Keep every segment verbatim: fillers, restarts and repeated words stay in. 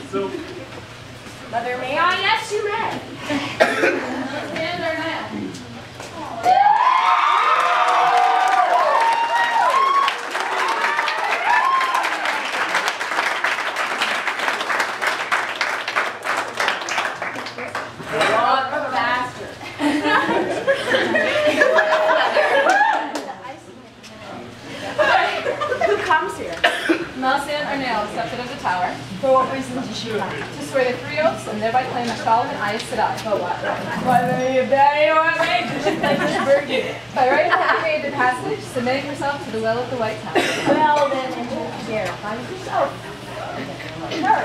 So, Mother, may I? Yes, you may. Stand or now? Melisande or nail accepted of the tower. For what reason did she come? To swear the three oaths and thereby claim the Solomon Ayas Sedai. But what? Whether you bet or wait, By right of having made the passage, submitting herself to the will of the White Tower. well, then, enter here. Find yourself. Hurry.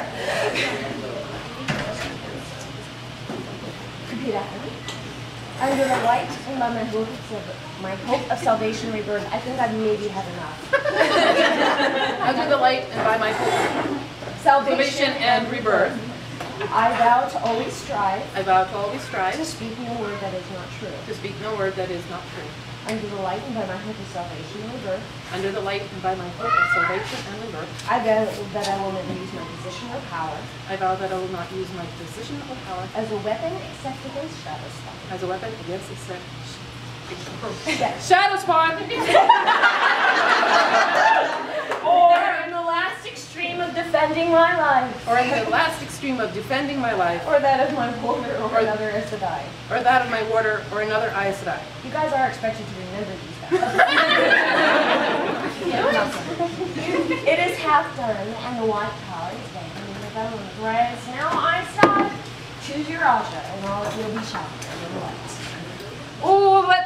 Repeat after me. Under the light and by my hope of, my hope of salvation rebirth, I think I've maybe had enough. Under the light and by my hope, salvation and rebirth, I vow to always strive I vow to always strive to speak no word that is not true. to speak no word that is not true. Under the light and by my hope of salvation and rebirth, Under the light and by my hope of salvation and rebirth, I vow that I will never use my position or power I vow that I will not use my position or power as a weapon except against shadow spawn. as a weapon against the sex. Yes. Shadow spawn! Or in the last extreme of defending my life. Or in the last extreme of defending my life, Or that of my warder or Or- another as to die. or that of my warder, or another Aes Sedai. You guys are expected to remember these vows. It is half done, and the white power is taken in the government. Whereas now I start, choose your Raja, and all of you will be shouting under the lights. Oh, let